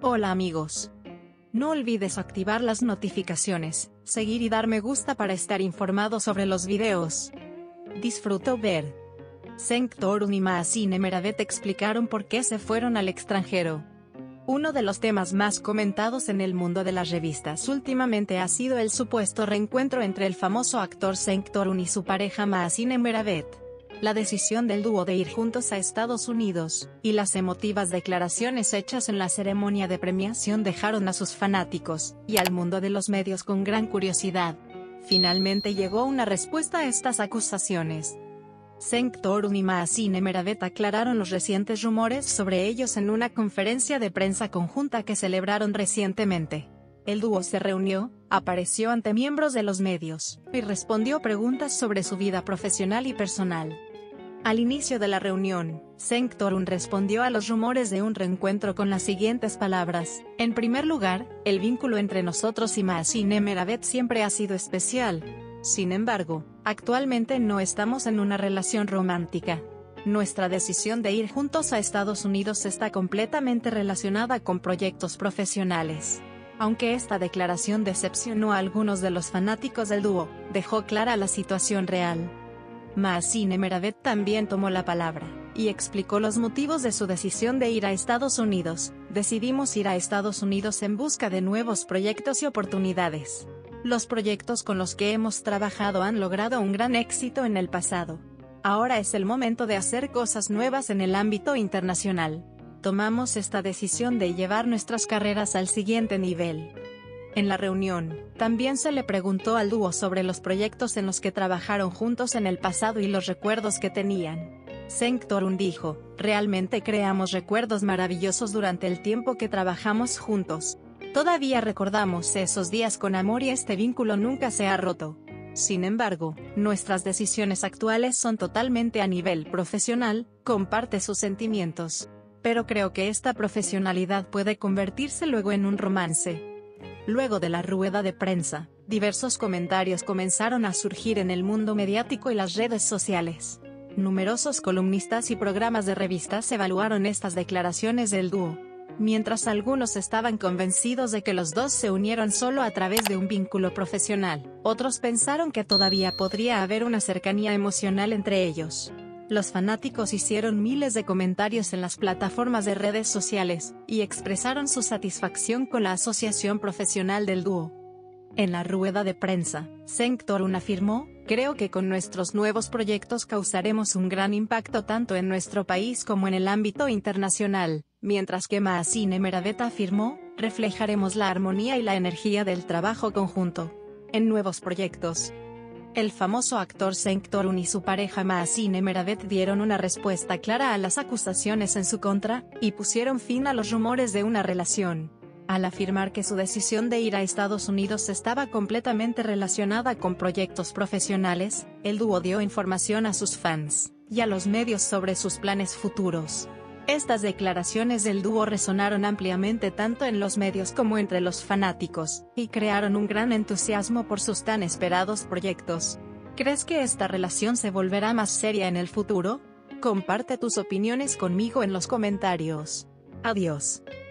Hola amigos. No olvides activar las notificaciones, seguir y dar me gusta para estar informado sobre los videos. Disfruto ver. Cenk Torun y Mahsine Meravet explicaron por qué se fueron al extranjero. Uno de los temas más comentados en el mundo de las revistas últimamente ha sido el supuesto reencuentro entre el famoso actor Cenk Torun y su pareja Mahsine Meravet. La decisión del dúo de ir juntos a Estados Unidos, y las emotivas declaraciones hechas en la ceremonia de premiación dejaron a sus fanáticos, y al mundo de los medios con gran curiosidad. Finalmente llegó una respuesta a estas acusaciones. Cenk Torun y Mahsine Meravet aclararon los recientes rumores sobre ellos en una conferencia de prensa conjunta que celebraron recientemente. El dúo se reunió, apareció ante miembros de los medios, y respondió preguntas sobre su vida profesional y personal. Al inicio de la reunión, Cenk Torun respondió a los rumores de un reencuentro con las siguientes palabras: en primer lugar, el vínculo entre nosotros y Mahsine Meravet siempre ha sido especial. Sin embargo, actualmente no estamos en una relación romántica. Nuestra decisión de ir juntos a Estados Unidos está completamente relacionada con proyectos profesionales. Aunque esta declaración decepcionó a algunos de los fanáticos del dúo, dejó clara la situación real. Mahsine Meravet también tomó la palabra, y explicó los motivos de su decisión de ir a Estados Unidos. Decidimos ir a Estados Unidos en busca de nuevos proyectos y oportunidades. Los proyectos con los que hemos trabajado han logrado un gran éxito en el pasado. Ahora es el momento de hacer cosas nuevas en el ámbito internacional. Tomamos esta decisión de llevar nuestras carreras al siguiente nivel. En la reunión, también se le preguntó al dúo sobre los proyectos en los que trabajaron juntos en el pasado y los recuerdos que tenían. Cenk Torun dijo: realmente creamos recuerdos maravillosos durante el tiempo que trabajamos juntos. Todavía recordamos esos días con amor y este vínculo nunca se ha roto. Sin embargo, nuestras decisiones actuales son totalmente a nivel profesional. Comparte sus sentimientos. Pero creo que esta profesionalidad puede convertirse luego en un romance. Luego de la rueda de prensa, diversos comentarios comenzaron a surgir en el mundo mediático y las redes sociales. Numerosos columnistas y programas de revistas evaluaron estas declaraciones del dúo. Mientras algunos estaban convencidos de que los dos se unieron solo a través de un vínculo profesional, otros pensaron que todavía podría haber una cercanía emocional entre ellos. Los fanáticos hicieron miles de comentarios en las plataformas de redes sociales, y expresaron su satisfacción con la asociación profesional del dúo. En la rueda de prensa, Cenk Torun afirmó: creo que con nuestros nuevos proyectos causaremos un gran impacto tanto en nuestro país como en el ámbito internacional, mientras que Mahsine Meravet afirmó: reflejaremos la armonía y la energía del trabajo conjunto en nuevos proyectos. El famoso actor Cenk Torun y su pareja Mahsine Meravet dieron una respuesta clara a las acusaciones en su contra, y pusieron fin a los rumores de una relación. Al afirmar que su decisión de ir a Estados Unidos estaba completamente relacionada con proyectos profesionales, el dúo dio información a sus fans y a los medios sobre sus planes futuros. Estas declaraciones del dúo resonaron ampliamente tanto en los medios como entre los fanáticos, y crearon un gran entusiasmo por sus tan esperados proyectos. ¿Crees que esta relación se volverá más seria en el futuro? Comparte tus opiniones conmigo en los comentarios. Adiós.